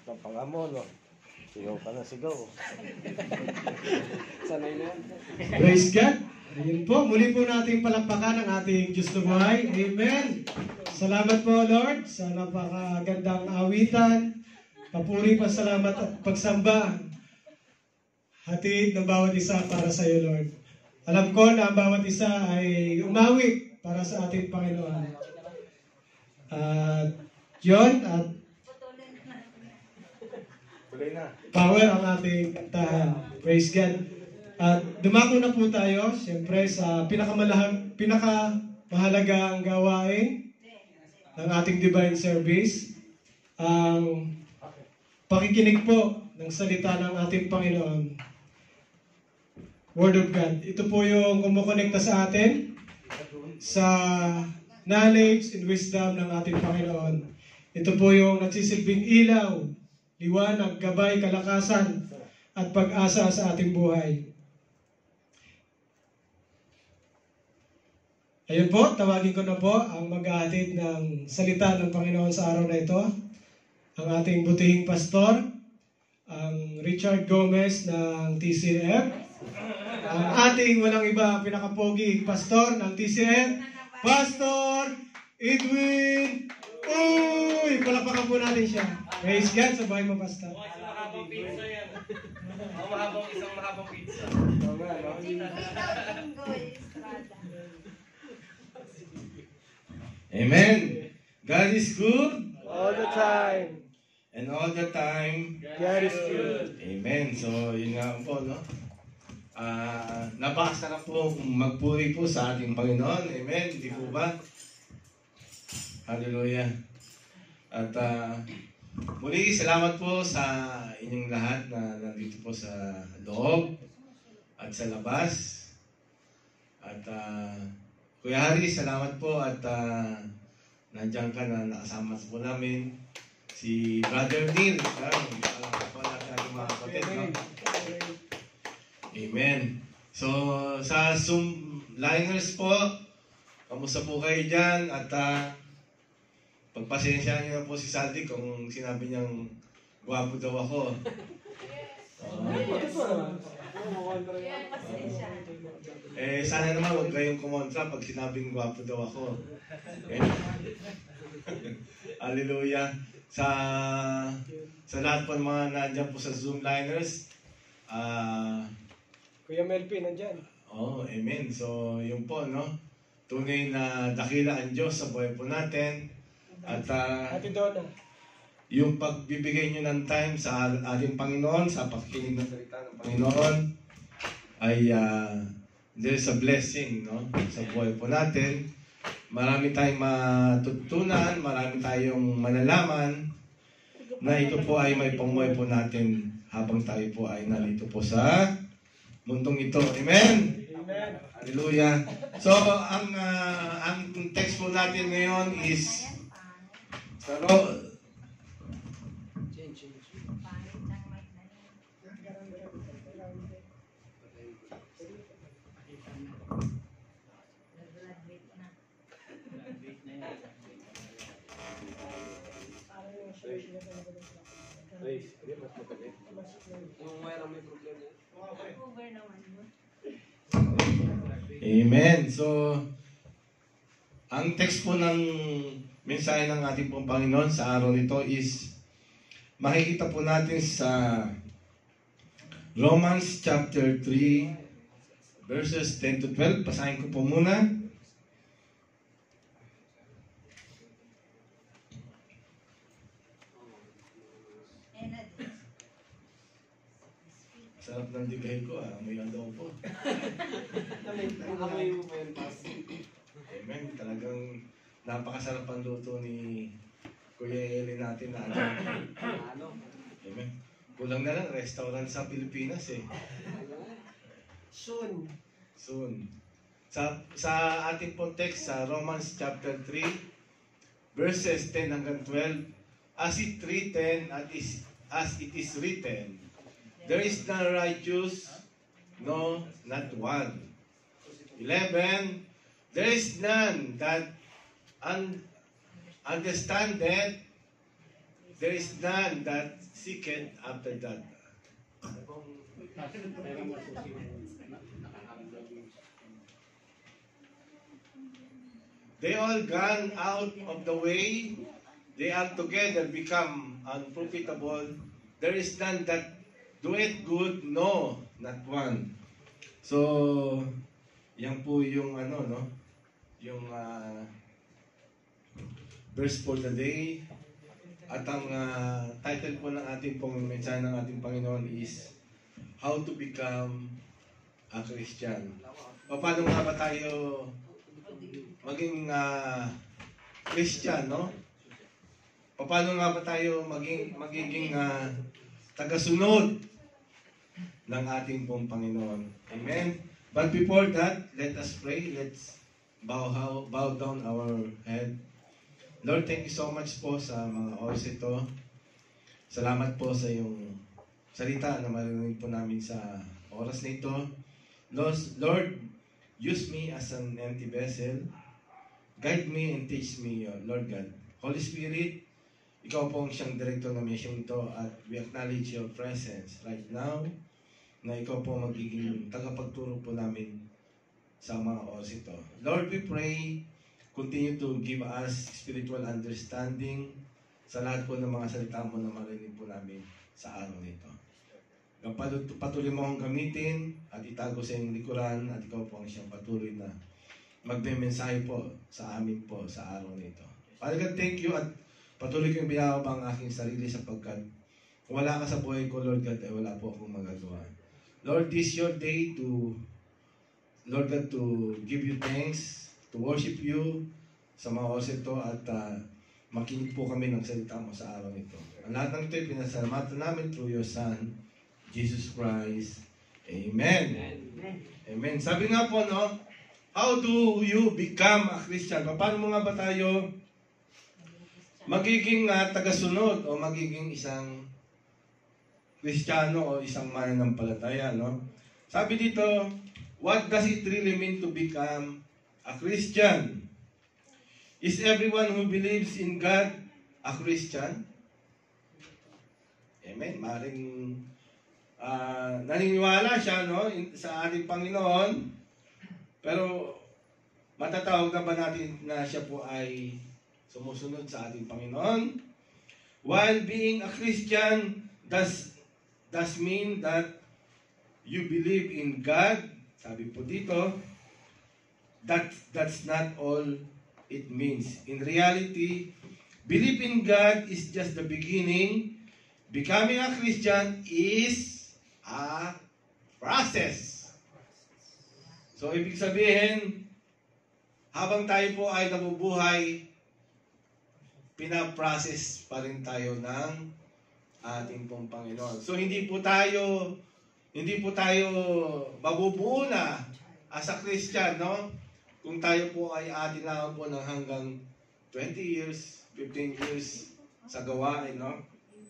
ng pangamon, no? Sigaw ka na, sigaw. Sanay na. Praise God. Ayun po, muli po natin palakpakan ang ating Diyos na buhay. Amen. Salamat po, Lord, sa napakagandang awitan. Papuri, pasalamat at pagsamba. Hatid ng bawat isa para sa iyo, Lord. Alam ko na ang bawat isa ay umawit para sa ating Panginoon. At yun, at power ang ating kantahan. Praise God. At dumako na po tayo, siyempre, sa pinakamahalagang gawain ng ating divine service. Ang pakikinig po ng salita ng ating Panginoon. Word of God. Ito po yung kumukonekta sa atin sa knowledge and wisdom ng ating Panginoon. Ito po yung nagsisilbing ilaw, liwanag, gabay, kalakasan, at pag-asa sa ating buhay. Ayun po, tawagin ko na po ang mag-ahatid ng salita ng Panginoon sa araw na ito. Ang ating butihing pastor, ang Richard Gomez ng TCF. Ang ating walang iba, pinakapoging pastor ng TCF, Pastor Edwin. Uy! Palapakan po natin siya. Praise God sa buhay mo, Pastor. Mahabang pizza yan. Isang mahabang pizza. Amen. God is good. All the time. And all the time. God is good. Amen. So, yun nga po, no? Napakasarap po magpuri po sa ating Panginoon. Amen. Di po ba? Hallelujah. At muli, salamat po sa inyong lahat na nandito po sa loob at sa labas. At Kuya Harry, salamat po at nandiyan ka na nakasama po namin. Si Brother Neil, alam po natin ang mga kapatid, no? Amen. So, sa Zoom liners po, kamusta po kayo dyan? At pagpasensya niyo na po si Sandy kung sinabi niyang gwapo daw ako. Sana naman huwag kayong kumontra pag sinabing gwapo daw ako. Hallelujah. Sa lahat po ng mga nandiyan po sa Zoom liners, Kuya Melvin, nandyan. Amen. So, yun po, no? Tunay na dakila ang Diyos sa buhay po natin. At Ate Donna. yung pagbibigay nyo ng time sa ating Panginoon, sa pakikinig ng salita ng Panginoon, ay there's a blessing, no? Sa buhay po natin. Marami tayong matutunan, marami tayong malalaman na ito po ay may pamuhay po natin habang tayo po ay narito po sa mundong ito. Amen? Amen. Hallelujah. So, ang text po natin ngayon is Amen. So, ang text po ng mensahe ng ating pong Panginoon sa araw nito is makikita po natin sa Romans chapter 3 verses 10 to 12. Basahin ko po muna. Sarap ng digay ko, amoy adobo. Amoy mo pa yun, Pastor. Amen. Talagang napakasarap ang luto ni Kuya Eli natin na ano. Amen. Kulang na lang restaurant sa Pilipinas eh. Soon. Sa ating pong text sa Romans chapter 3 verses 10 hanggang 12, as it is written, there is none righteous, no, not one. 11, there is none that understandeth, there is none that seeketh after that. They all gone out of the way. They altogether become unprofitable. There is none that doeth good, no, not one. So, yan po yung ano, no? Yung verse for the day. At ang title po ng ating pong mensahe ng ating Panginoon is How to Become a Christian. Paano nga ba tayo maging Christian, no? Paano nga ba tayo magiging tagasunod ng ating pong Panginoon? Amen? But before that, let us pray. Let's bow down our head. Lord, thank you so much po sa mga oras ito. Salamat po sa iyong salita na marinig po namin sa oras na ito. Lord, use me as an empty vessel. Guide me and teach me, Lord God. Holy Spirit, ikaw po ang siyang director ng mission ito at we acknowledge your presence right now na ikaw po magiging tagapagturo po namin sa mga oras ito. Lord, we pray, continue to give us spiritual understanding sa lahat po ng mga salita mo na marinig po namin sa araw nito. Patuloy mo akong gamitin at itago sa iyong likuran at ikaw po ang siyang patuloy na magme-mensahe po sa amin po sa araw nito. Father God, thank you at patuloy kong binababa ang aking sarili sapagkat wala ka sa buhay ko, Lord God, ay wala po akong magagawa. Lord, this is your day to, Lord God, to give you thanks, to worship you sa mga oras ito at makinig po kami ng salita mo sa araw nito. Ang lahat ng ito ay pinasalamatan namin through your Son, Jesus Christ. Amen. Amen. Sabi nga po, no, how do you become a Christian? Paano mo nga ba tayo magiging tagasunod o magiging isang Kristiyano o isang mananampalataya, no? Sabi dito, what does it really mean to become a Christian? Is everyone who believes in God a Christian? Amen. Maring naniniwala siya, no, sa ating Panginoon, pero matatawag na ba natin na siya po ay sumusunod sa ating Panginoon? While being a Christian does mean that you believe in God. Sabi po dito, that's not all it means. In reality, belief in God is just the beginning. Becoming a Christian is a process. So, ibig sabihin, habang tayo po ay nabubuhay, pinaprocess pa rin tayo ng ating pong Panginoon. So, hindi po tayo mabubuo na as a Christian, no? Kung tayo po ay atin lang po ng hanggang 20 years, 15 years sa gawain, no?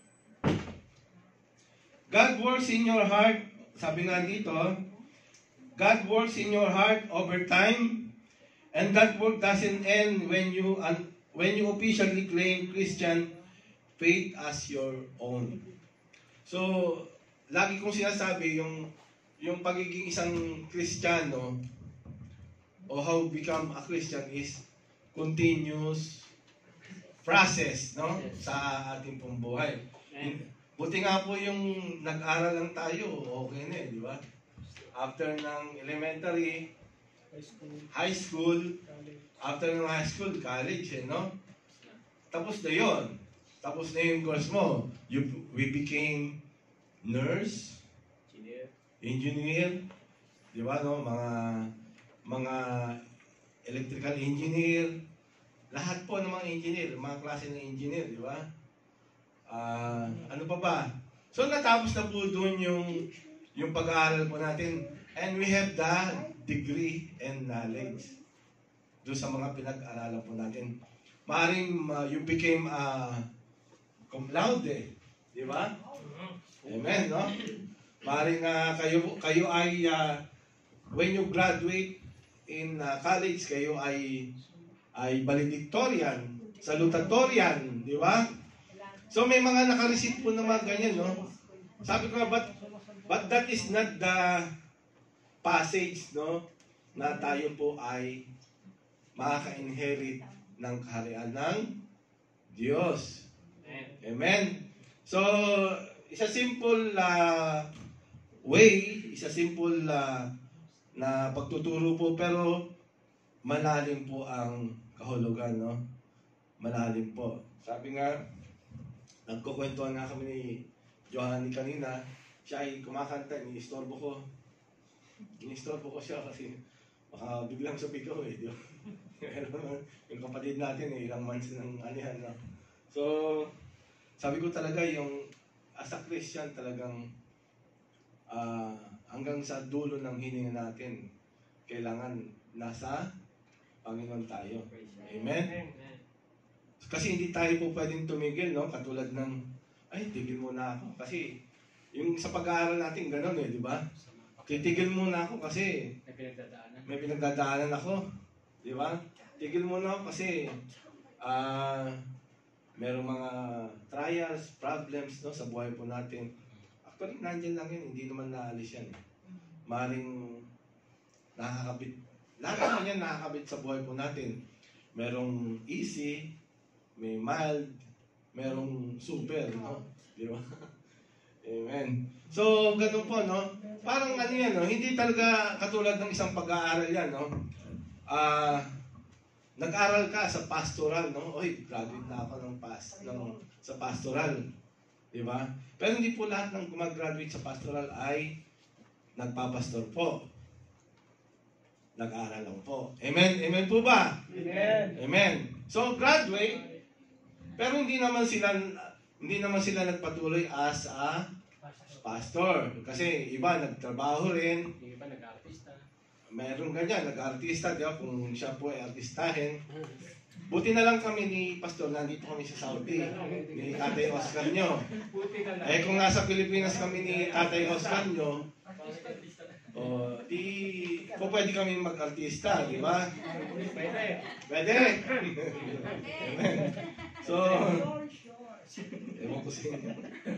God works in your heart, sabi nga dito, God works in your heart over time, and that work doesn't end when you officially claim Christian faith as your own. So, lagi kong sinasabi, yung pagiging isang Kristiyano, o how become a Christian is continuous process, no? Sa ating pong buhay. Buti nga po yung nag-aral lang tayo, okay na di ba? After ng elementary, high school, after ng high school, college, no? Tapos na yun. Tapos na yung course mo. We became nurse, engineer, di ba, no? Mga electrical engineer, lahat po ng mga engineer, mga klase ng engineer, di ba? Ano pa ba? So natapos na po doon yung pag-aaral po natin, and we have the degree and knowledge doon sa mga pinag-aralan po natin. Maaring you became cum laude, di ba? Amen, no? Maaring kayo ay when you graduate in college, kayo ay valedictorian, salutatorian, di ba? So may mga nakareceive po ng mga ganyan, no? Sabi ko nga, but that is not the passage, no? Na tayo po ay makaka-inherit ng kaharian ng Diyos. Amen. So, isa simple way, isa simple na pagtuturo po, pero malalim po ang kahulugan, no? Malalim po. Sabi nga, nagkukwentuhan nga kami ni Johanny kanina, siya ay kumakanta, iniistorbo ko. Iniistorbo ko siya kasi baka biglang sumigaw eh. Di ba? Yung kapatid natin eh, ilang months ng anihan na. So, sabi ko talaga yung as a Christian talagang hanggang sa dulo ng hininga natin, kailangan nasa Panginoon tayo. Amen? Kasi hindi tayo po pwedeng tumigil, no? Katulad ng, ay, tigil muna ako. Kasi, yung sa pag-aaral natin, gano'n eh, di ba? Titigil muna ako kasi may pinagdadaanan ako. Di ba? Tigil muna ako kasi merong mga trials, problems, no, sa buhay po natin. Actually, nandiyan lang yun. Hindi naman naalis yan. Maring nakakabit. Lahat naman yan nakakabit sa buhay po natin. Merong easy, may mild, merong super, no? Di ba? Amen. So, ganun po, no? Parang ano yan, no? Hindi talaga katulad ng isang pag-aaral yan, no? Nag-aral ka sa pastoral, no? Oy, graduate na ako sa pastoral. Di ba? Pero hindi po lahat ng gumagraduate sa pastoral ay nagpapastor po. Nag-aaral lang po. Amen? Amen po ba? Amen. Amen. So, graduate, pero hindi naman sila nagpatuloy as a pastor. Kasi iba nagtrabaho rin. Yung iba nag-artista. Meron ganyan, nag-artista, di ba? Kung siya po ay artistahin. Buti na lang kami ni Pastor, nandito kami sa Saudi, ni Tatay Oscar nyo. Eh kung nasa Pilipinas kami ni Tatay Oscar nyo, di po pwede kami mag-artista, di ba? Pwede. So, ewan ko sa inyo.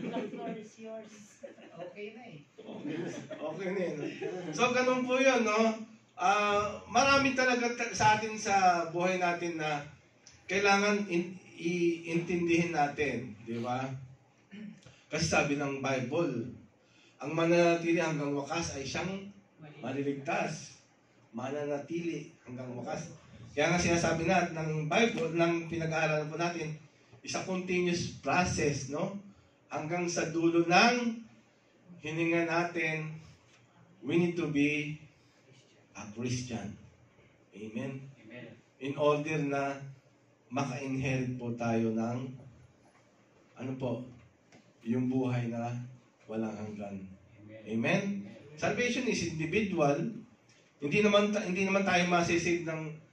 Okay na eh. Okay na yun. So, ganun po yun, no? Marami talaga sa atin sa buhay natin na kailangan iintindihin natin, di ba? Kasi sabi ng Bible, ang mananatili hanggang wakas ay siyang maliligtas. Mananatili hanggang wakas. Kaya nga sinasabi natin ng Bible, ng pinag-aaralan po natin, is a continuous process, no? Hanggang sa dulo ng hininga natin, we need to be a Christian. Amen? Amen. In order na maka-inherit po tayo ng ano po, yung buhay na walang hanggan. Amen? Salvation is individual. Hindi naman tayo masisave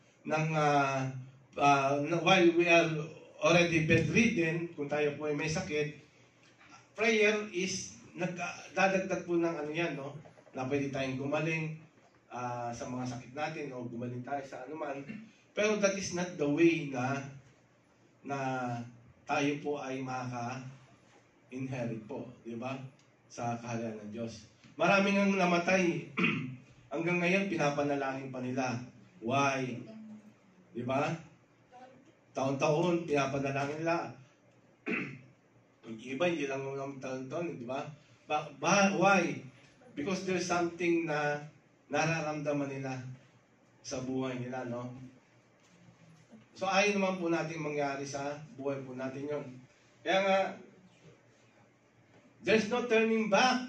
while we are already bedridden, kung tayo po ay may sakit. Prayer is dadagdag po ng ano yan, no? Na pwede tayong gumaling sa mga sakit natin o gumaling tayo sa anuman. Pero that is not the way na tayo po ay makaka-inherit po, di ba? Sa kaharian ng Diyos. Maraming ang namatay. Hanggang ngayon, pinapanalangin pa nila. Why? Di ba? Taon-taon, pinapanalangin nila. Yung iba, hindi lang naman taon-taon, di ba? Why? Because there's something na nararamdaman nila sa buhay nila, no? So, ayaw naman po natin mangyari sa buhay po natin yun. Kaya nga, there's no turning back.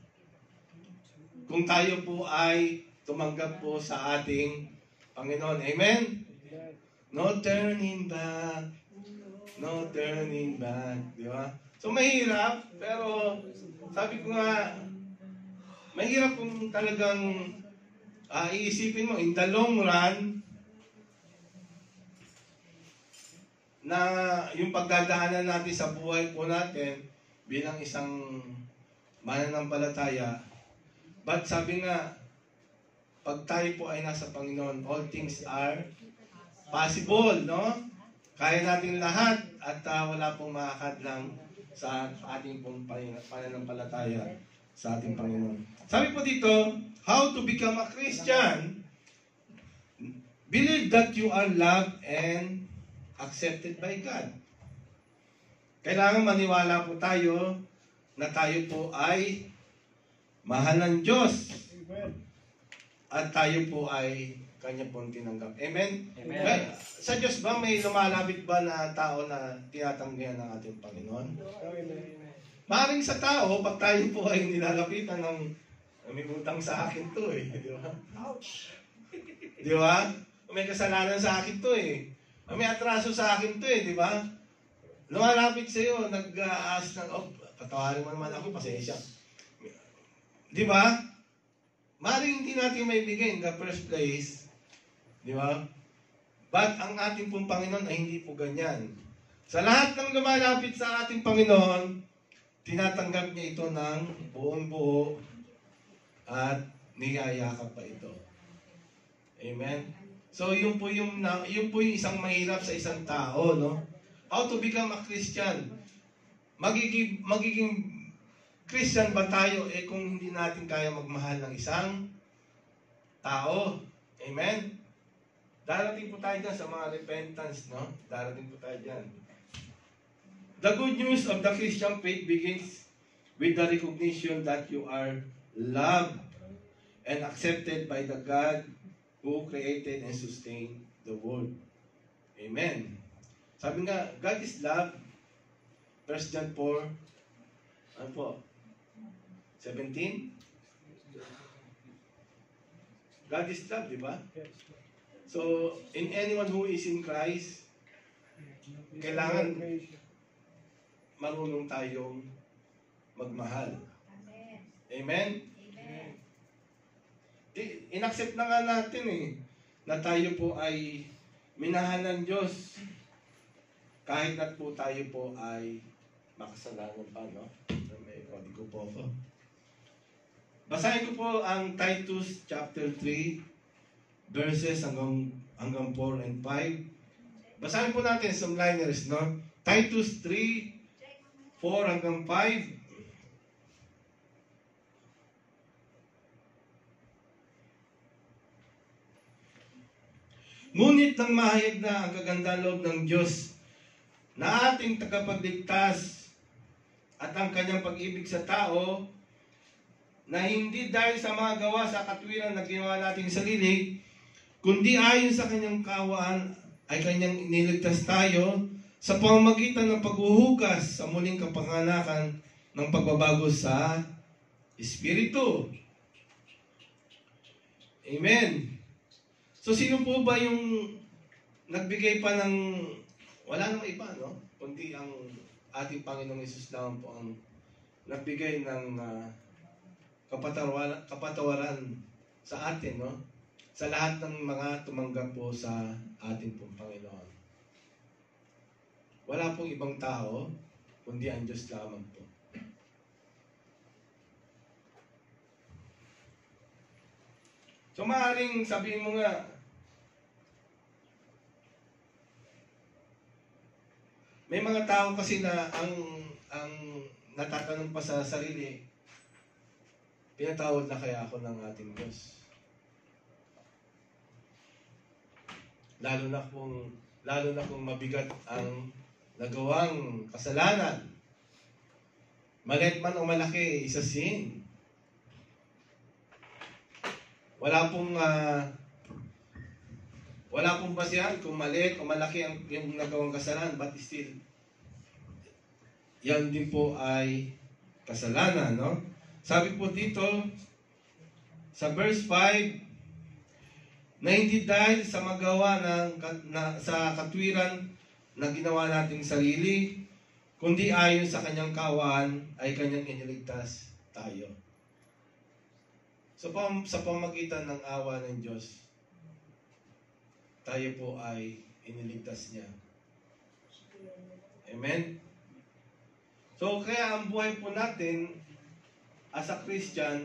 Kung tayo po ay tumanggap po sa ating Panginoon. Amen? No turning back. No turning back. Di ba? So, mahirap. Pero, sabi ko nga, mahirap kung talagang iisipin mo, in the long run, na yung pagdadaanan natin sa buhay po natin bilang isang mananampalataya. But sabi nga, pag tayo po ay nasa Panginoon, all things are possible, no? Kaya natin lahat. at wala pong makakadlang sa ating pong pananampalataya sa ating Panginoon. Sabi po dito, how to become a Christian? Believe that you are loved and accepted by God. Kailangan maniwala po tayo na tayo po ay mahal ng Diyos at tayo po ay Kanya pong tinanggap. Amen? Amen. Sa Diyos ba may lumalapit ba na tao na tinatanggihan ng ating Panginoon? Maaaring sa tao, pag tayo po ay nilalapitan ng may utang sa akin to eh. Di ba? Ouch! Di ba? May kasalanan sa akin to eh. May atraso sa akin to eh. Di ba? Lumalapit sa iyo, nag-aas ng, patawarin mo naman ako, pasensya. Di ba? Maaaring hindi natin may bigay in the first place. Di ba? But ang ating pong Panginoon ay hindi po ganyan. Sa lahat ng lumalapit sa ating Panginoon, tinatanggap niya ito ng buong buo at niyayakap pa ito. Amen? So, yun po yung isang mahirap sa isang tao, no? How to become a Christian? Magiging Christian ba tayo kung hindi natin kaya magmahal ng isang tao? Amen? Darating po tayo dyan sa mga repentance, no? Darating po tayo dyan. The good news of the Christian faith begins with the recognition that you are loved and accepted by the God who created and sustained the world. Amen. Sabi nga, God is love. 1 John 4, ano po? 17? God is love, di ba? So, in anyone who is in Christ, kailangan marunong tayong magmahal. Amen? In-accept na nga natin na tayo po ay minahal ng Diyos kahit na po tayo po ay makasalanan pa, no? May kodigo po ako. Basahin ko po ang Titus chapter 3 verses hanggang 4 and 5. Basahin po natin some liners, no? Titus 3, 4 hanggang 5. Ngunit nang mahayag na ang kagandang loob ng Diyos na ating tagapagligtas at ang kanyang pag-ibig sa tao, na hindi dahil sa mga gawa sa katwiran na ginawa nating sarili, kundi ayon sa kanyang kawaan ay kanyang iniligtas tayo sa pamamagitan ng paghuhugas sa muling kapanganakan ng pagbabago sa Espiritu. Amen. So sino po ba yung nagbigay pa ng, wala namang iba, no? Kundi ang ating Panginoong Hesus lang po ang nagbigay ng kapatawaran sa atin, no? Sa lahat ng mga tumanggap po sa ating pong Panginoon. Wala pong ibang tao, kundi ang Diyos lamang po. So maaaring sabihin mo nga, may mga tao kasi na ang natatanong pa sa sarili, pinatawad na kaya ako ng ating Diyos? Lalo na kung mabigat ang nagawang kasalanan. Maliit man o malaki, isa sin. Wala pong basihan kung maliit o malaki yung nagawang kasalanan, but still, yan din po ay kasalanan, no? Sabi po dito, sa verse 5, na hindi dahil sa magawa sa katwiran na ginawa nating sarili, kundi ayon sa kanyang kawaan ay kanyang iniligtas tayo. So sa pamagitan ng awa ng Diyos, tayo po ay iniligtas niya. Amen? So kaya ang buhay po natin as a Christian,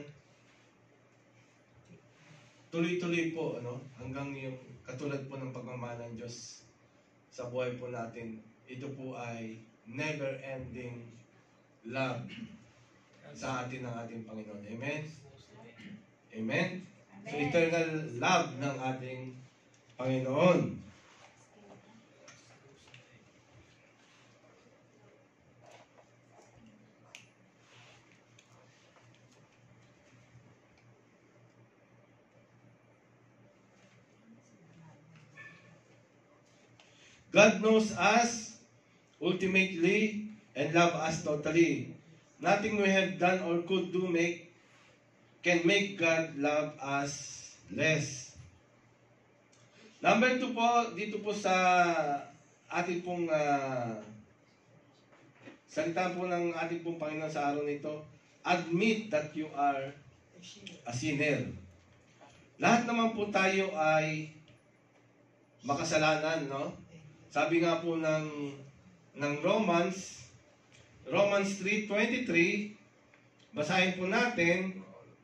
tuloy-tuloy po, hanggang yung katulad po ng pagmamahal ng Diyos sa buhay po natin ito po ay never-ending love sa atin ng ating Panginoon. Amen? Amen? So, eternal love ng ating Panginoon. God knows us ultimately and love us totally. Nothing we have done or could do can make God love us less. Number 2 po, dito po sa ating pong salita po ng ating pong Panginoon sa araw nito, admit that you are a sinner. Lahat naman po tayo ay makasalanan, no? Sabi nga po ng Romans 3:23, basahin po natin.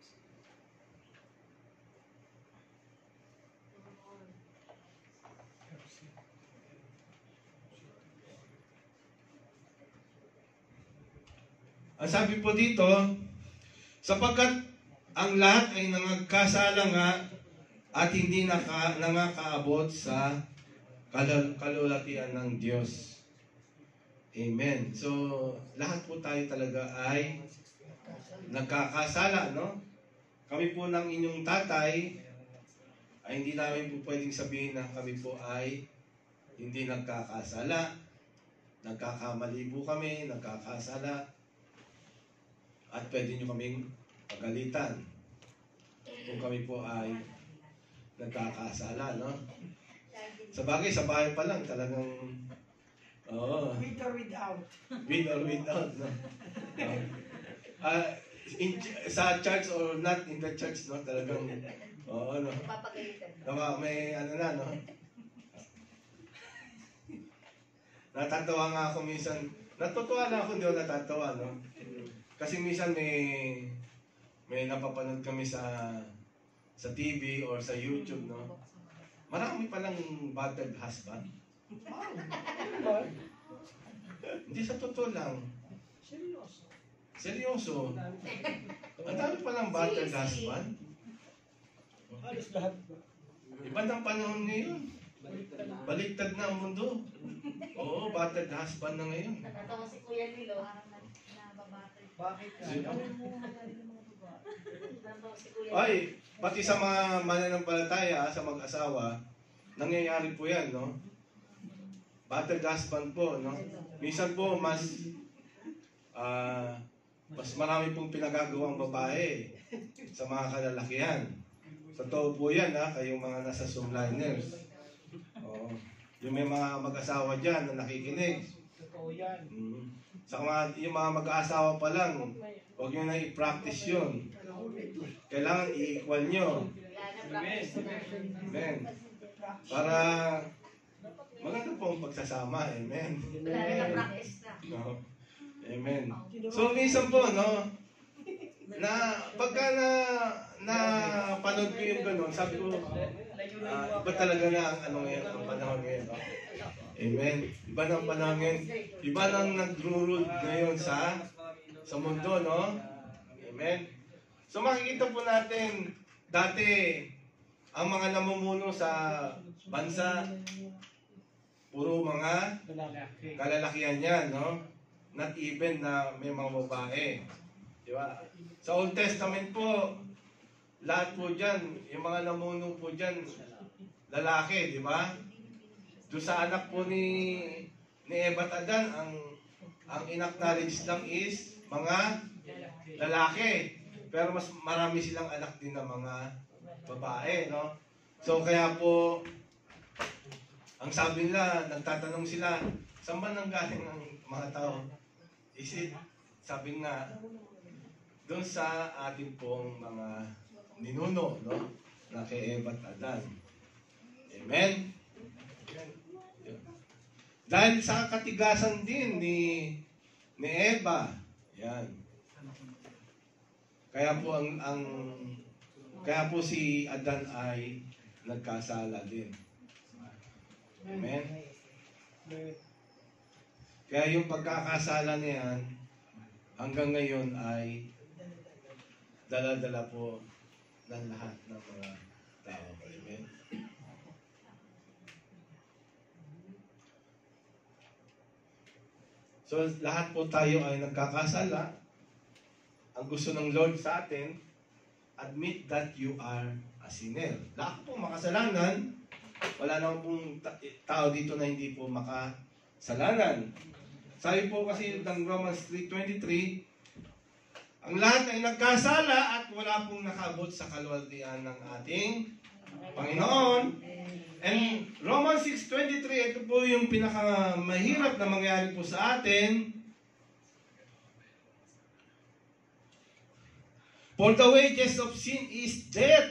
Ang sabi po dito, sapagkat ang lahat ay nangagkasala nga at hindi nangakaabot sa kalulatian ng Diyos. Amen. So, lahat po tayo talaga ay nagkakasala, no? Kami po ng inyong tatay ay hindi namin po pwedeng sabihin na kami po ay hindi nagkakasala. Nagkakamali po kami, nagkakasala. At pwede nyo kaming pagalitan kung kami po ay nagkakasala, no? Sa bagay, sa bahay pa lang talagang With or without. with or without, no? Sa church or not in the church, no? Talagang, no? Papagalitan. May ano na, no? Natatawa nga ako minsan. Natutuwa lang ako, hindi ako natatawa, no? Kasi minsan may napapanood kami sa TV or sa YouTube, no? Marami palang battered husband. Hindi sa totoo lang. Seryoso. Ang dami palang battered husband. Halos lahat ba? Iba ng panahon ngayon. Baliktad na ang mundo. Oo, battered husband na ngayon. Natatawa si Kuya Lilo. Bakit ka? Natatawa si Kuya Lilo. Ay, pati sa mga mananampalataya, sa mag-asawa, nangyayari po yan, no? Battered husband po, no? Minsan po, mas marami pong pinagagawang babae sa mga kalalakihan. Totoo po yan, ha? Kayong mga nasa Zoomliners. Oo. Yung may mga mag-asawa dyan na nakikinig. Totoo yan. Yung mga mag-aasawa pa lang, huwag nyo na i-practice yun. Kailangan i-equal nyo. Amen. Para maganda po ang pagsasama. Amen. Wala na practice na. No? Amen. So, minsan po, no, pagka na panood ko yung gano'n, sabi ko, iba talaga na ang ang panahon ngayon. No? Amen. Iba na ang panahon ngayon. Iba nang nag-rule ngayon sa mundo, no? Amen. So, makikita po natin, dati, ang mga namumuno sa bansa, puro mga kalalakihan yan, no? Not even na may mga babae. Di ba? Sa Old Testament po, lahat po dyan, yung mga namuno po dyan, lalaki, di ba? Doon sa anak po ni Eva at Adan, ang in-acknowledge lang is mga lalaki. Pero mas marami silang anak din na mga babae, no? So kaya po, ang sabi nila, nagtatanong sila, saan ba nanggaling ang mga tao? Sabi nga, doon sa ating pong mga ninuno, no? Na kay Eva at Adan. Amen? Dahil sa katigasan din ni Eva, yan. Kaya po si Adan ay nagkasala din. Amen? Kaya yung pagkakasala niyan, hanggang ngayon ay dala-dala po ng lahat ng mga tao. Amen? So, lahat po tayo ay nagkakasala. Ang gusto ng Lord sa atin, admit that you are a sinner. Lahat po makasalanan. Wala naman pong tao dito na hindi po makasalanan. Sabi po kasi ng Romans 3:23, ang lahat ay nagkasala at wala pong nakabot sa kaluwalhatian ng ating Panginoon. And Romans 6:23, ito po yung pinakamahirap na mangyari po sa atin. For the wages of sin is death.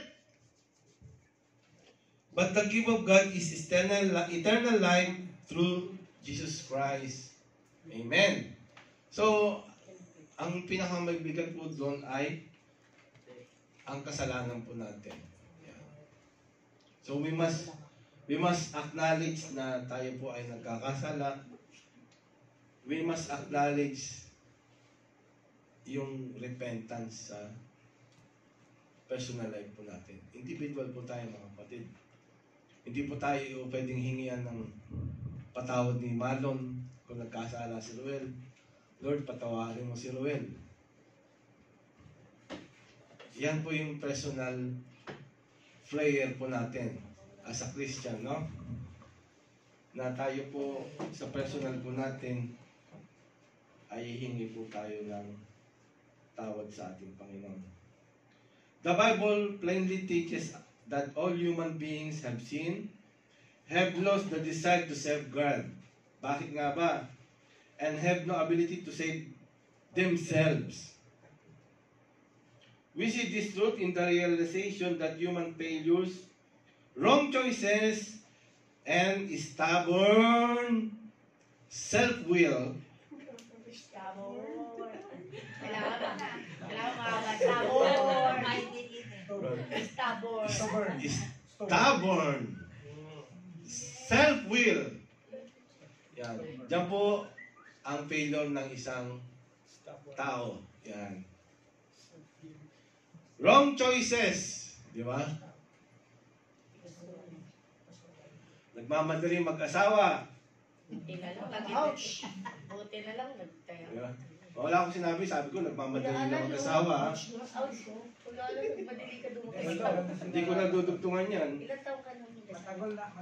But the gift of God is eternal life through Jesus Christ. Amen. So, ang pinakamabigat po doon ay ang kasalanan po natin. Yeah. So, we must acknowledge na tayo po ay nagkakasala. We must acknowledge yung repentance sa personal life po natin. Individual po tayo, mga kapatid. Hindi po tayo pwedeng hingian ng patawad ni Marlon kung nagkasala si Ruel. Lord, patawarin mo si Ruel. Yan po yung personal prayer po natin as a Christian, no? Na tayo po sa personal po natin ay hingi po tayo ng tawad sa ating Panginoon. The Bible plainly teaches that all human beings have sinned, have lost the desire to save God. Bakit nga ba? And have no ability to save themselves. We see this truth in the realization that human failures, wrong choices, and stubborn self-will stubborn self-will. Yan. Diyan po ang failure ng isang tao. Yan. Wrong choices. Di ba? Nagmamadali mag-asawa. Buti na lang. Ouch! Buti na lang. Nagtayo. Di ba? Wala akong sinabi. Sabi ko, nagmamadali na mag-asawa. Ouch. Wala lang. Madali ka dumakas. Hindi ko nadudugtungan yan. Ilan taong ka nang Matagal na.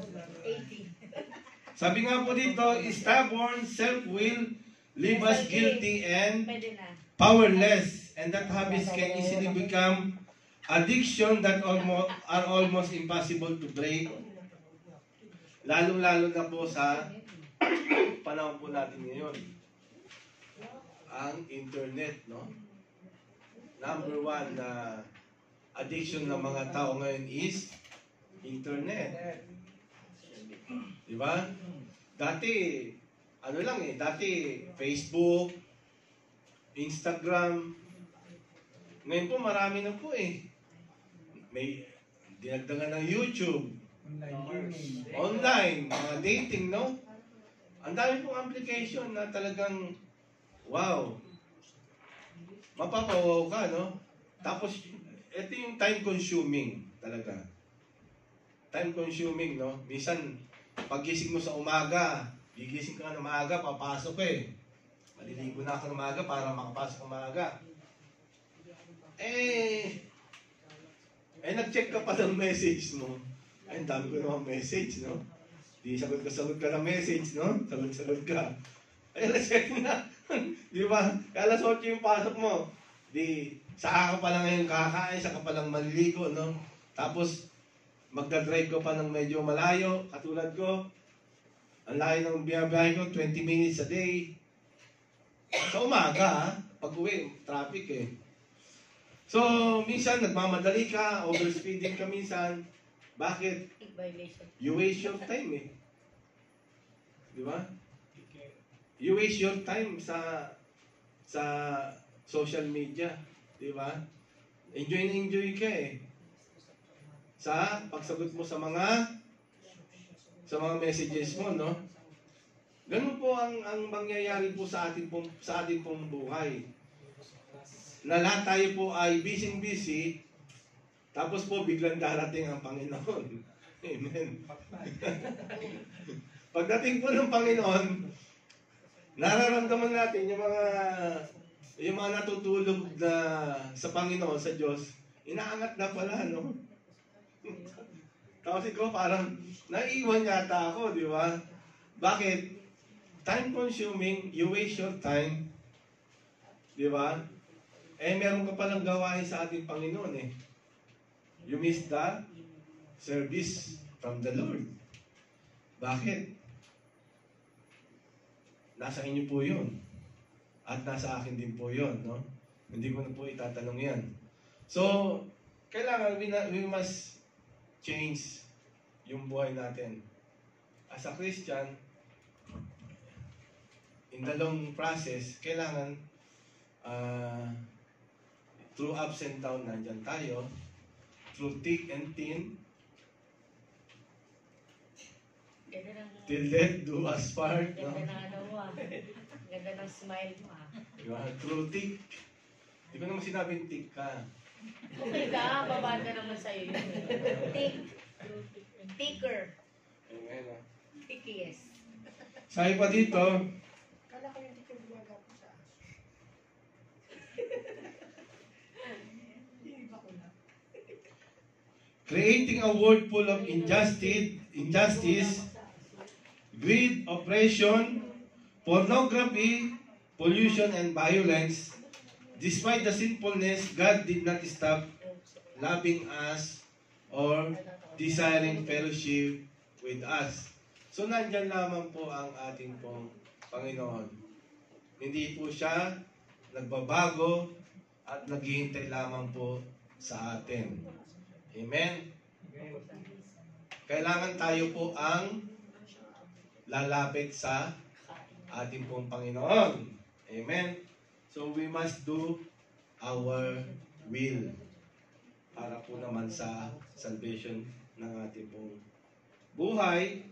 80. Sabi nga po dito, stubborn, self-will, leave us guilty and Pwede na. powerless. And that habits can easily become addiction that are almost impossible to break. Lalong-lalo na po sa panahon po natin ngayon. Ang internet, no? Number one na addiction ng mga tao ngayon is internet. Di ba? Dati, ano lang dati Facebook, Instagram. Ngayon po marami na po May dinagdagan ng YouTube, online, mga dating, no? Ang dami pong application na talagang, wow, mapapawaw ka, no? Tapos, ito yung time consuming talaga. Time consuming, no? Minsan, paggising mo sa umaga, gigising ka na maaga, papasok maliligo na ako ng umaga para makapasok ng umaga. Nag-check ka pa ng message mo. Ang dami ko naman message, no? Di sagot ka ng message, no? Sagot ka. Alas 7 na. Di ba? Alas 8 yung pasok mo. Di, saka ka pa lang ngayon kakain, saka ka pa lang maliligo, no? Tapos, magdadrive ko pa ng medyo malayo, katulad ko. Ang layo ng biyahe ko, 20 minutes a day. Sa umaga, pag-uwi, traffic So, minsan nagmamadali ka, overspeeding ka minsan. Bakit? Violation. You waste your time Di ba? You waste your time sa social media. Di ba? Enjoy na enjoy ka sa pagsagot mo sa mga messages mo, no? Ganun po ang mangyayari po sa ating pong buhay. Na lahat tayo po ay busy, tapos po biglang darating ang Panginoon. Amen. Pagdating po ng Panginoon, nararamdaman natin yung mga natutulog na sa Panginoon, sa Diyos, inaangat na pala, no? Tapos ikaw parang naiiwan yata ako, di ba? Bakit? Time consuming, you waste your time, di ba? Meron ka palang gawain sa ating Panginoon eh. You miss the service from the Lord. Bakit? Nasa inyo po yun. At nasa akin din po yun, no? Hindi ko na po itatanong yan. So, kailangan we must change yung buhay natin. As a Christian, in the long process, kailangan through ups and downs, nandyan tayo. Through thick and thin, Ganda ng, till death do us part. No? ganda ng ano mo ah. Ganda ng smile mo ah. Diba? Through thick. Di ko naman sinabing thick ka. Okay ka, babanda naman sa'yo yun. Thick. Thicker. Amen. No? Thickiest. Sabi pa dito, Kala ko yung tikil buwaga po sa aso. Iba ko na. creating a world full of injustice, greed, oppression, pornography, pollution, and violence. Despite the sinfulness, God did not stop loving us or desiring fellowship with us. So, nandyan lamang po ang ating pong Panginoon. Hindi po siya nagbabago at naghihintay lamang po sa atin. Amen? Kailangan tayo po ang lalapit sa ating pong Panginoon. Amen? So, we must do our will para po naman sa salvation ng ating pong buhay.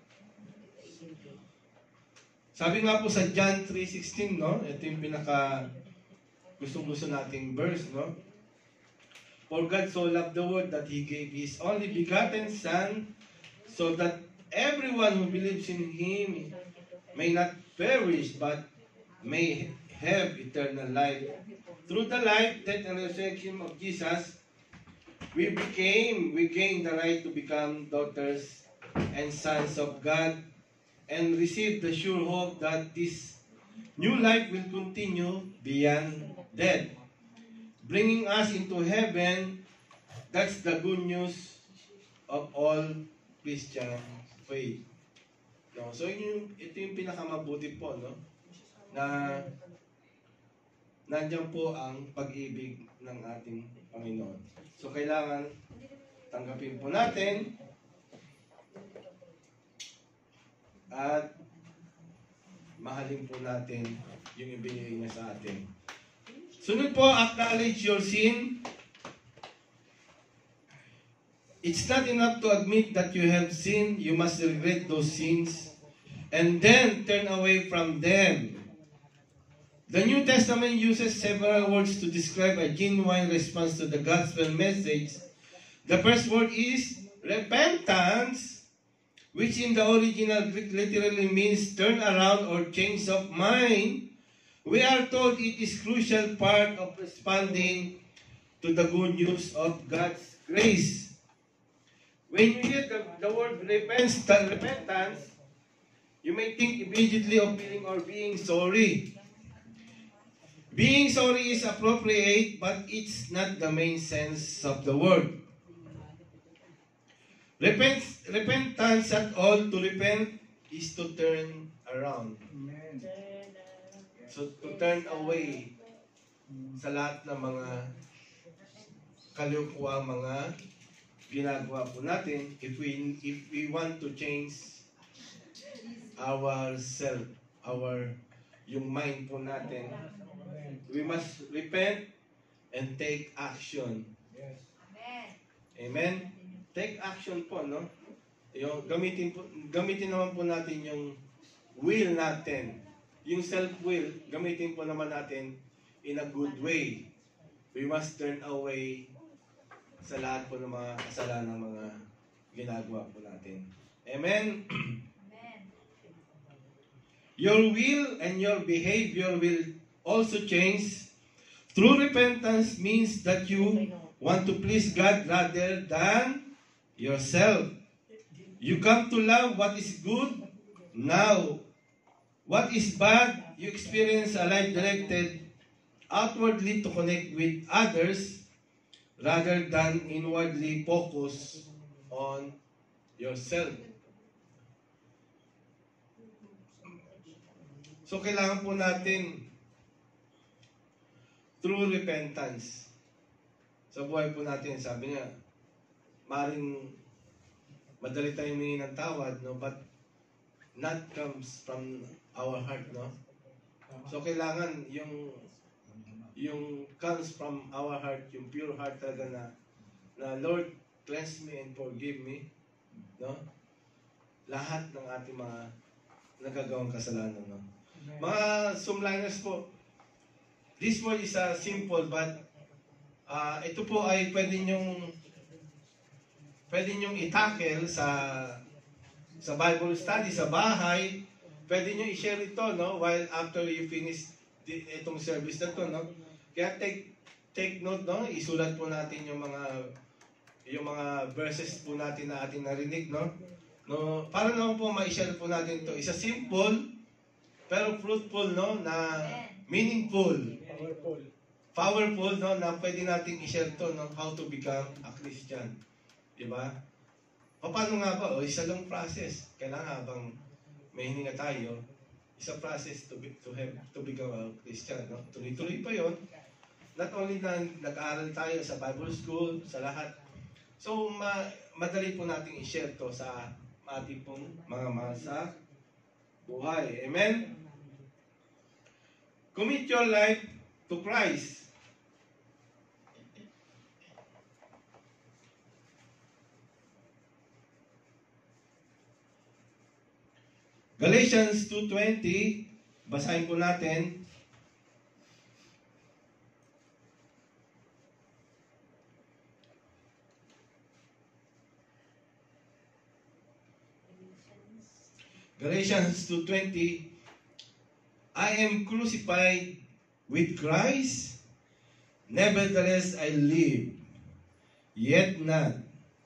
Sabi nga po sa John 3:16, no? Ito yung pinaka gusto nating verse, no? For God so loved the world that He gave His only begotten Son, so that everyone who believes in Him may not perish, but may have eternal life. Through the life, death, and resurrection of Jesus, we gained the right to become daughters and sons of God, and receive the sure hope that this new life will continue beyond death, bringing us into heaven. That's the good news of all Christian faith. No? So ito yung pinakamabuti po, no? Na nandiyan po ang pag-ibig ng ating Panginoon. So kailangan tanggapin po natin at mahalin po natin yung ibinigay niya sa atin. Sunod po, acknowledge your sin. It's not enough to admit that you have sinned. You must regret those sins and then turn away from them. The New Testament uses several words to describe a genuine response to the gospel message. The first word is repentance, which in the original Greek literally means turn around or change of mind. We are told it is crucial part of responding to the good news of God's grace. When you hear the word repentance, you may think immediately of feeling or being sorry. Being sorry is appropriate, but it's not the main sense of the word. Repentance at all, to repent is to turn around. Amen. So, to turn away sa lahat ng mga kalukuang mga ginagawa po natin if we want to change ourselves, yung mind po natin. We must repent and take action. Yes. Amen? Take action po, no? Yung gamitin naman po natin yung will natin. Yung self-will, gamitin po naman natin in a good way. We must turn away sa lahat po ng mga kasalanan ng mga ginagawa po natin. Amen? Amen. Your will and your behavior will also change. True repentance means that you want to please God rather than yourself. You come to love what is good. Now, what is bad, you experience a life directed outwardly to connect with others rather than inwardly focus on yourself. So, kailangan po natin true repentance. Sa buhay po natin, sabi nga, maring madali tayong humingi ng tawad, no? But not comes from our heart, no? So, kailangan yung comes from our heart, yung pure heart talaga na Lord, cleanse me and forgive me, no? Lahat ng ating mga nagagawang kasalanan, no? Mga Zoomliners po, this one is simple, but ito po ay pwede nyong itackle sa Bible study, sa bahay. Pwede nyo i-share ito, no? While after you finish itong service na to, no? Kaya take note, no? Isulat po natin yung mga verses po natin na ating narinig, no? No, para naman po ma-share po natin to. Isa simple, pero fruitful, no? Na meaningful. Powerful, no? Na pwede nating i-share to, no? How to become a Christian. Diba? Paano nga ba? O, isa lang process. Kailangan habang may hininga tayo, isa process to become a Christian, no? Tuloy-tuloy pa yon. Not only na nag-aaral tayo sa Bible school, sa lahat. So, madali po nating i-share to sa ating pong mga mahal sa buhay. Amen? Commit your life to Christ. Galatians 2:20, basahin po natin. Galatians 2:20, I am crucified with Christ, nevertheless I live, yet not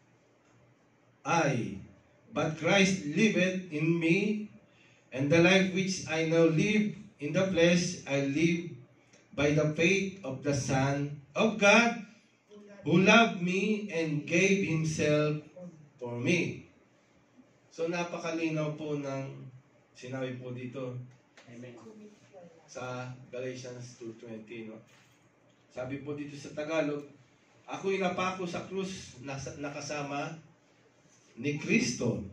I, but Christ liveth in me, and the life which I now live in the flesh, I live by the faith of the Son of God, who loved me and gave Himself for me. So napakalinaw po ng sinabi po dito sa Galatians 2:20, no? Sabi po dito sa Tagalog, ako'y napako sa krus nakasama ni Kristo.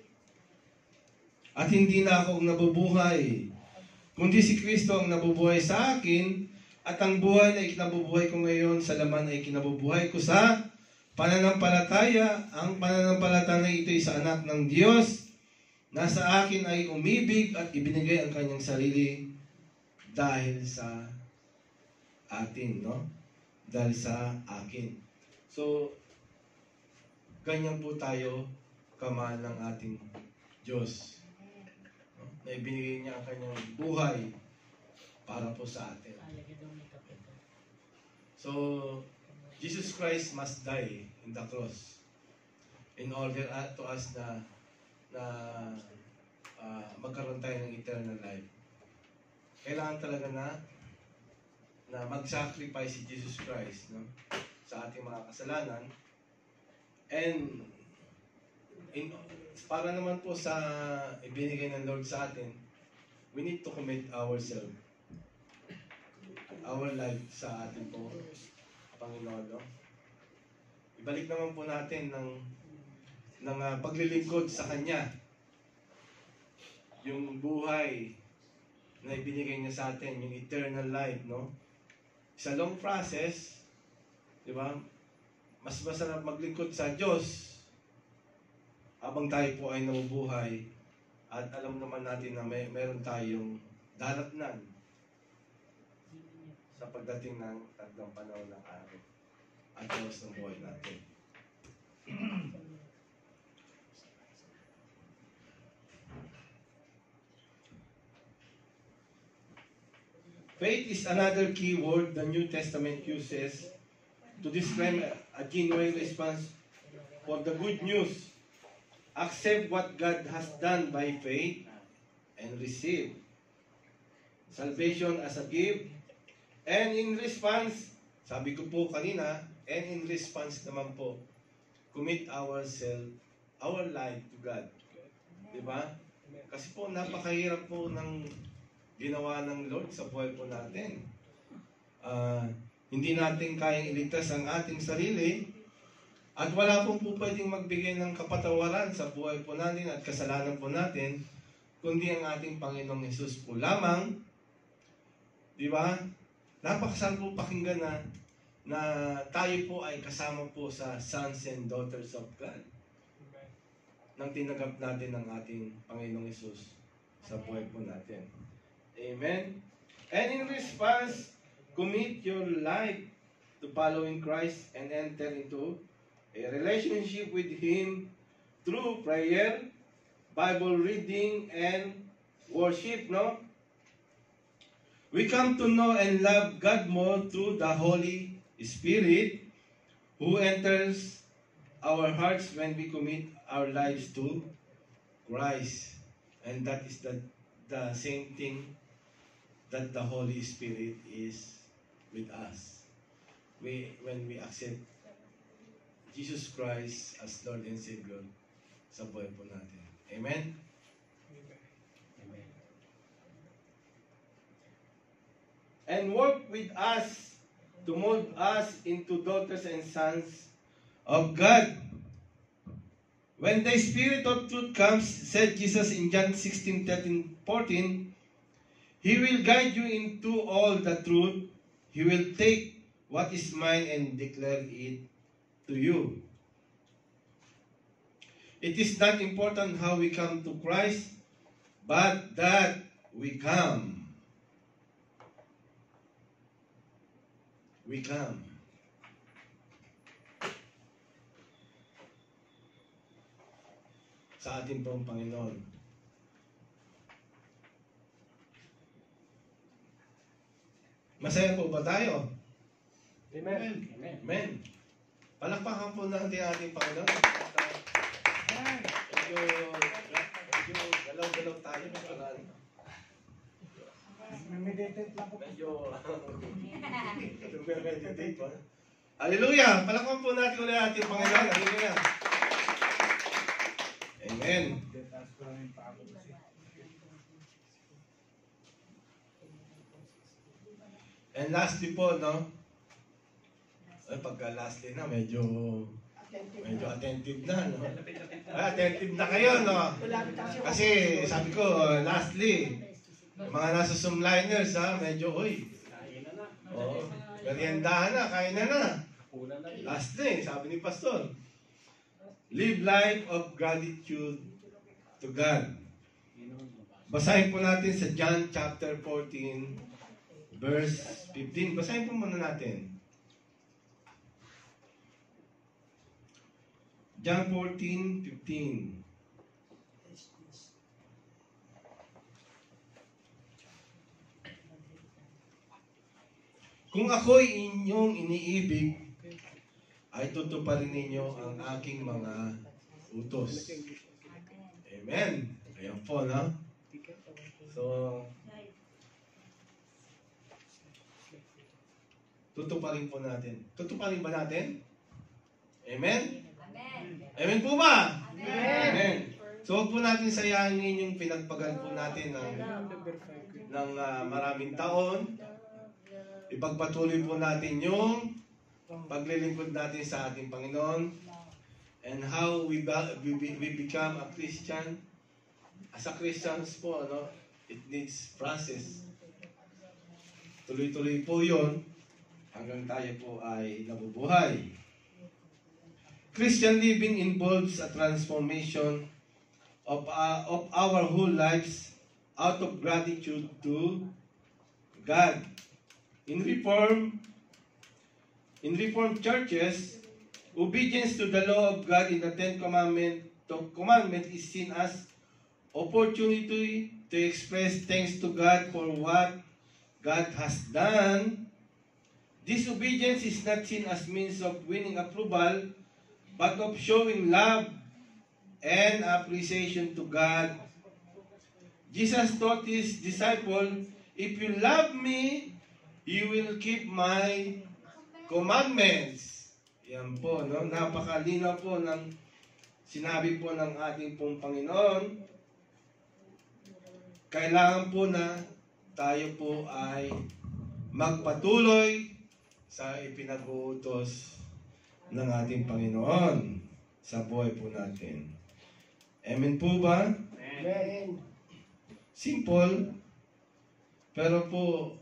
At hindi na ako nabubuhay, kundi si Kristo ang nabubuhay sa akin, at ang buhay na ikinabubuhay ko ngayon sa laman ay kinabubuhay ko sa pananampalataya. Ang pananampalataya na ito'y sa anak ng Diyos, na sa akin ay umibig at ibinigay ang kanyang sarili dahil sa atin, no? Dahil sa akin. So, ganyan po tayo kamahal ng ating Diyos. No? Na ibinigay niya ang kanyang buhay para po sa atin. So, Jesus Christ must die in the cross in order to us na magkaroon tayo ng eternal life. Kailangan talaga na mag-sacrifice si Jesus Christ, no? Sa ating mga kasalanan. And para naman po sa ibinigay ng Lord sa atin, we need to commit ourselves, our life sa ating po Panginoon, no? Ibalik naman po natin ng paglilingkod sa Kanya yung buhay na ibinigay niya sa atin, yung eternal life, no? Sa long process, di ba? Mas masarap maglingkod sa Diyos habang tayo po ay nabubuhay At alam naman natin na meron tayong daratnan sa pagdating ng tatlong panahon ng araw at oras ng buhay natin. Faith is another key word the New Testament uses to describe a genuine response for the good news. Accept what God has done by faith and receive salvation as a gift. And in response, sabi ko po kanina, and in response naman po, commit our life to God. Diba? Kasi po, napakahirap po ng ginawa ng Lord sa buhay po natin. Hindi natin kayang iligtas ang ating sarili at wala pong po pwedeng magbigay ng kapatawaran sa buhay po natin at kasalanan po natin kundi ang ating Panginoong Hesus po lamang. Di ba? Napakasarap po pakinggan na tayo po ay kasama po sa sons and daughters of God nang tinanggap natin ang ating Panginoong Hesus sa buhay po natin. Amen? And in response, commit your life to following Christ and enter into a relationship with Him through prayer, Bible reading, and worship, no? We come to know and love God more through the Holy Spirit who enters our hearts when we commit our lives to Christ. And that is the same thing that the Holy Spirit is with us. When we accept Jesus Christ as Lord and Savior sa buhay po natin. Amen? Amen. And work with us to mold us into daughters and sons of God. When the Spirit of truth comes, said Jesus in John 16:13-14, He will guide you into all the truth. He will take what is mine and declare it to you. It is not important how we come to Christ, but that we come. We come. Sa ating pong Panginoon. Masaya po ba tayo? Amen. Amen. Amen. Palakpakan po natin ating Panginoon. Medyo galaw-galaw tayo. Meditate lang po. Medyo meditate po. Hallelujah! Palakpakan po natin ulit ating Panginoon. Hallelujah! Amen. And lastly po, no? Pagka lastly na, medyo attentive na, no? Attentive na kayo, no? Kasi sabi ko, lastly, mga nasa Zoomliners, ha? Medyo, Kain na na. oh, meriendahan na, kain na. Kulang na rin. Lastly, sabi ni Pastor, live life of gratitude to God. Basahin po natin sa John chapter 14, verse 15. Basahin po muna natin. John 14:15. Kung ako'y inyong iniibig, ay tutuparin ninyo ang aking mga utos. Amen. Ayan po, no? So, tutuparin po natin. Tutuparin ba natin? Amen? Amen po ba? Amen. So, huwag po natin sayangin yung pinagpagal po natin ng maraming taon. Ipagpatuloy po natin yung paglilingkod natin sa ating Panginoon and how we become a Christian. As a Christians po, it needs process. Tuloy-tuloy po yun hanggang tayo po ay nabubuhay. Christian living involves a transformation of our whole lives out of gratitude to God. In Reformed churches, obedience to the law of God in the Ten Commandments is seen as opportunity to express thanks to God for what God has done. This obedience is not seen as means of winning approval, but of showing love and appreciation to God. Jesus taught his disciples, "If you love me, you will keep my commandments." Yan po, no? Napakalinaw po ng sinabi po ng ating pong Panginoon. Kailangan po na tayo po ay magpatuloy sa ipinag-uutos ng ating Panginoon sa buhay po natin. Amen po ba? Amen. Simple, pero po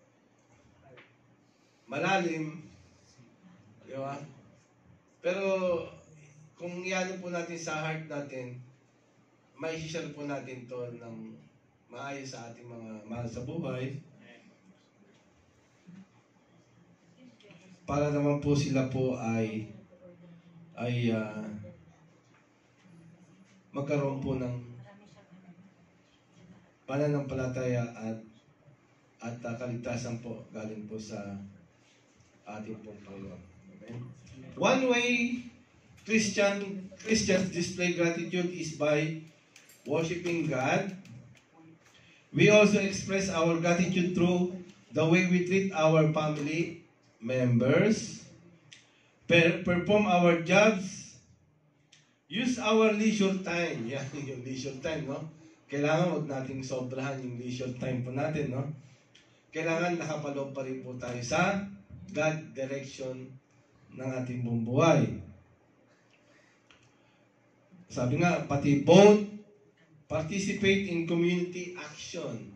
malalim. Di ba? Pero kung iano po natin sa heart natin, may share po natin to ng maayos sa ating mga mahal sa buhay. Para naman po sila po ay magkaroon po ng pananampalataya at kaligtasan po galing po sa ating pong Panginoon. Amen. One way Christians display gratitude is by worshiping God. We also express our gratitude through the way we treat our family members, perform our jobs, use our leisure time. Yan yung leisure time, no? Kailangan huwag nating sobrahan yung leisure time po natin, no? Kailangan nakapaloob pa rin po tayo sa God direction ng ating buong buhay. Sabi nga, pati both participate in community action,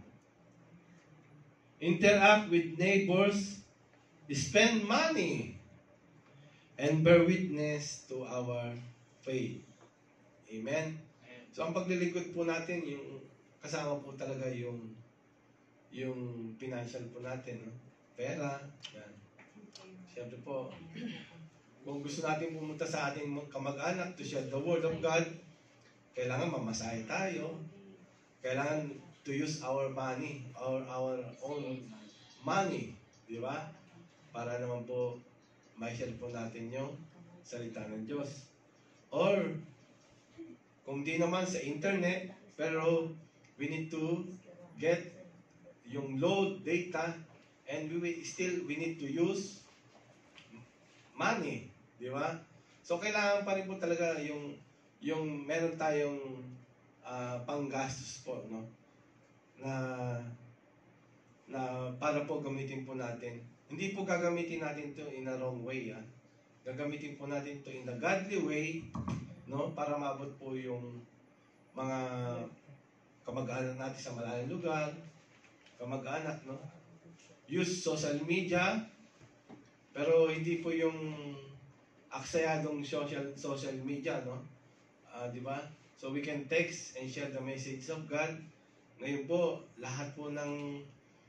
interact with neighbors, spend money, and bear witness to our faith. Amen? So, ang paglilingkod po natin, yung kasama po talaga yung financial po natin, no? Pera, yan. Siyempre po, kung gusto natin pumunta sa ating kamag-anak to share the word of God, kailangan mamasahe tayo. Kailangan to use our money, our own money, di ba? Para naman po ma-share po natin yung salita ng Diyos. Or, kung di naman sa internet, pero we need to get yung load data and we need to use money, di ba? So, kailangan pa rin po talaga yung meron tayong panggastos po, no? Na para po gamitin po natin. Hindi po gagamitin natin to in a wrong way, ah. Gagamitin po natin to in a godly way, no? Para maabot po yung mga kamag-anak natin sa malalayong lugar, kamag-anak, no? Use social media, pero hindi po yung aksayadong social media, no? Di ba? So we can text and share the message of God. Ngayon po, lahat po ng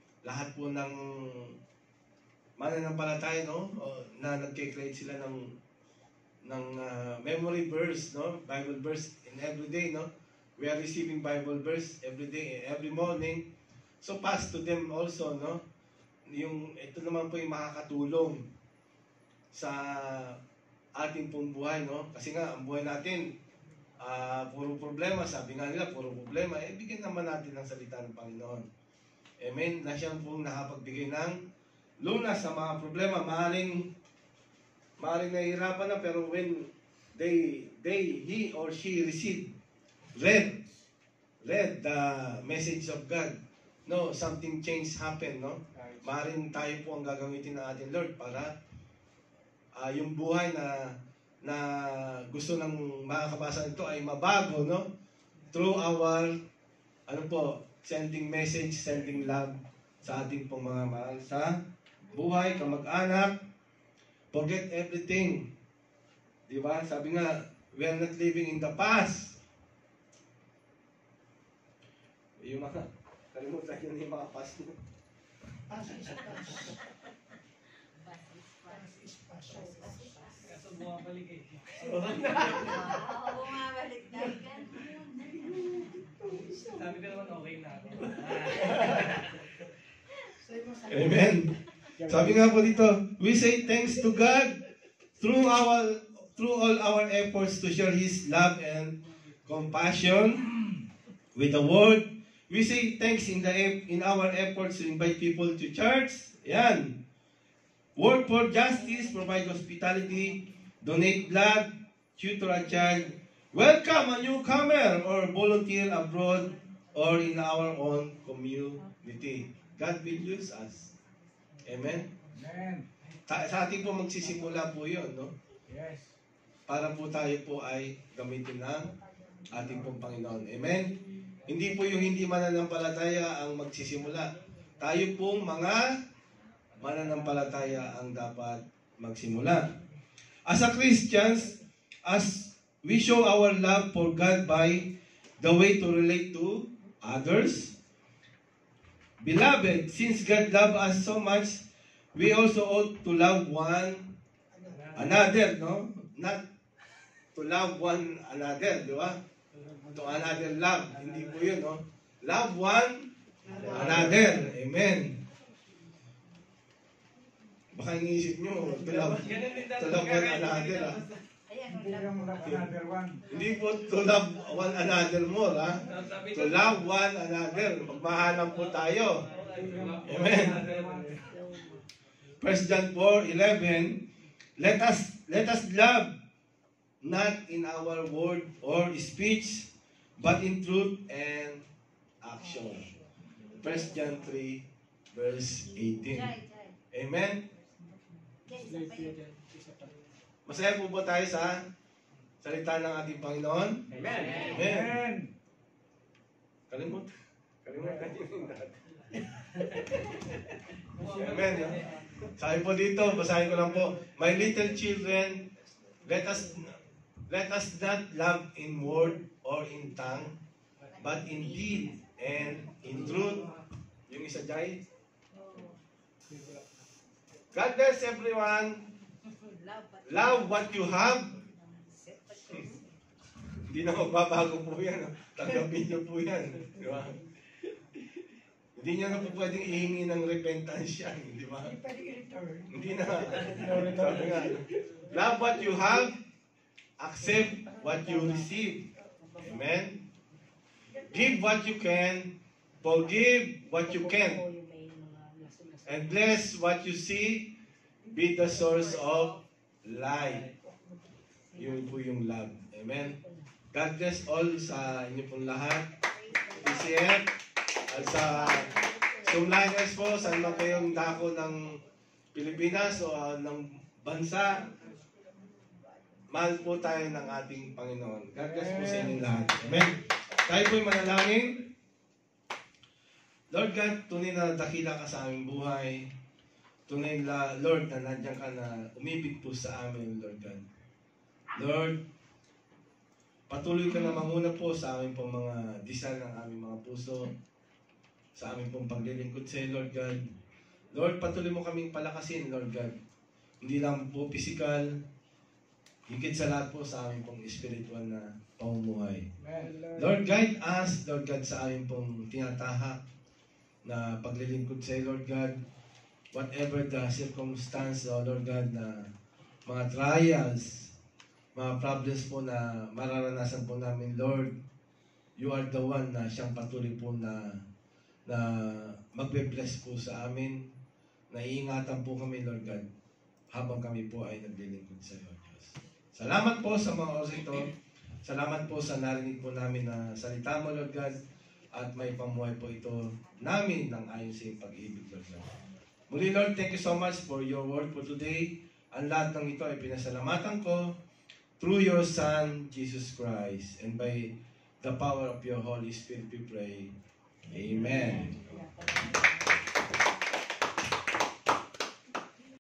mananampalataya, no? Na nagke-create sila ng memory verse, no? Bible verse in every day, no? We are receiving Bible verse every day, every morning. So pass to them also, no? Ito naman po yung makakatulong sa ating pong buhay, no? Kasi nga, ang buhay natin, puro problema. Sabi nga nila, puro problema. Bigyan naman natin ng salita ng Panginoon. Amen? Na siya pong nakapagbigay ng lunas sa mga problema. Maaaring nahihirapan na, pero when he or she read the message of God, no, something change happen, no? Maaaring tayo po ang gagamitin ng ating Lord para yung buhay na gusto ng makakabasa nito ay mabago, no? Through our, sending message, sending love sa ating pong mga mahal sa buhay, kamag-anak. Forget everything. Di ba? Sabi nga, we are not living in the past. Yung mga, kalimutan nyo na yung mga pass nyo. Pass is pass. Pass is pass. Kaso bumabalik eh. Bumabalik na. Sabi ko naman okay na ako. Say mo sa Amen. Sabi nga po dito, we say thanks to God through all our efforts to share His love and compassion with the word. We say thanks in our efforts to invite people to church. Yan. Work for justice, provide hospitality, donate blood, tutor a child, welcome a newcomer, or volunteer abroad or in our own community. God will use us. Amen? Amen. Sa atin po magsisimula po yun, no? Yes. Para po tayo po ay gamitin ng ating pong Panginoon. Amen? Hindi po yung hindi mananampalataya ang magsisimula. Tayo pong mga mananampalataya ang dapat magsimula. As a Christians, as we show our love for God by the way to relate to others, beloved, since God loved us so much, we also ought to love one another, no? Not to love one another, di ba? To another love. Hindi po yun, no? Love one another. Amen. Baka iniisip nyo, to love one another, ha? Hindi ka muna another one. Hindi po to love one another more, ha? To love one another. Magmahalan po tayo. Amen. 1 John 4:11, let us love not in our word or speech, but in truth and action. 1 John 3 verse 18. Amen. Masaya po ba tayo sa salita ng ating Panginoon? Amen. Amen. Kalimutan yung dati. Amen. No? Sabi po dito, basahin ko lang po. My little children, let us not love in word or in tongue, but in deed and in truth. Yung isa dyan. God bless everyone. Love what you have. Hindi na magbabago po yan. Tanggapin niyo po yan. Di ba? Hindi niya na po pwedeng ihingi ng repentance yan. Di ba? Hindi pwede i-return. Hindi na. Sabi nga, love what you have, accept what you receive. Amen? Give what you can, forgive what you can, and bless what you see, be the source of life. Yun po yung love. Amen? God bless all sa inyo pong lahat. PCF, at sa Zoomliners po, saan man kayong dako ng Pilipinas o ng bansa, mahal po tayo ng ating Panginoon. God bless po sa inyong lahat. Amen? Tayo po'y manalangin. Lord God, tunay na dakila ka sa aming buhay. Tunay na, Lord, na nandiyan ka na umibig po sa amin, Lord God. Lord, patuloy ka na manguna po sa aming pong mga desire ng aming mga puso, sa aming pong paglilingkod sa iyo, Lord God. Lord, patuloy mo kaming palakasin, Lord God. Hindi lang po physical, higit sa lahat po sa aming pong spiritual na pamumuhay. Lord, guide us, Lord God, sa aming pong tinatahak na paglilingkod sa iyo, Lord God. Whatever the circumstance, Lord God, na mga trials, mga problems po na mararanasan po namin, Lord, you are the one na siyang patuloy po na magbe-bless po sa amin, na iingatan po kami, Lord God, habang kami po ay naglilingkod sa iyo, Diyos. Salamat po sa mga oras ito. Salamat po sa narinig po namin na salita mo, Lord God, at may pamuhay po ito namin ng ayon sa iyong pag-ibig, Lord God. Muli, Lord, thank you so much for your word for today. Ang lahat ng ito ay pinasalamatan ko through your Son, Jesus Christ, and by the power of your Holy Spirit we pray. Amen.